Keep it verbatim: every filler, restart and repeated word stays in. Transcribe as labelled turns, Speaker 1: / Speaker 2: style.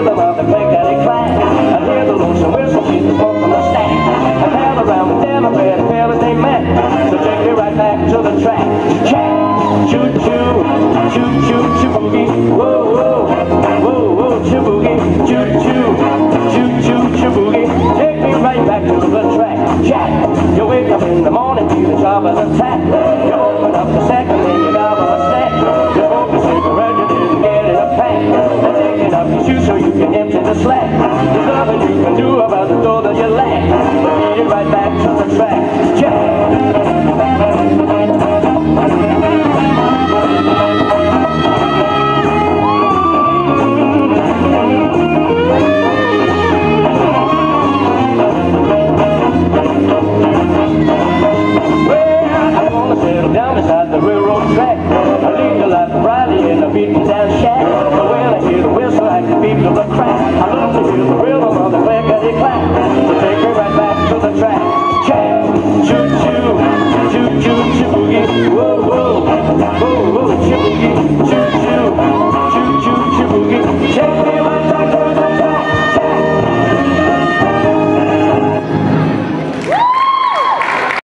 Speaker 1: rhythm of the clickety-clack. I hear the lonesome whistle, keep the smoke from the stack. I pal around with them, I'm where the fellas they met. So take me right back to the track. Jack, choo choo, choo choo choo boogie. Whoa whoa, whoa whoa choo boogie. Choo choo, choo choo choo boogie. Take me right back to the track. Jack, you wake up in the morning, feeling sharp as a tack. You open up the sack and then you gobble a snack. You smoke a cigarette, you didn't get in a pack. And taking up your shoes so you can empty the slack. There's nothing you can do about the door that you lack. But lead it right back to the track. Jack. Down beside the railroad track, I lead the life of Riley in a beaten down shack. But when I hear the whistle, I can feel the crack. I love to hear the rhythm of the clickety-clack.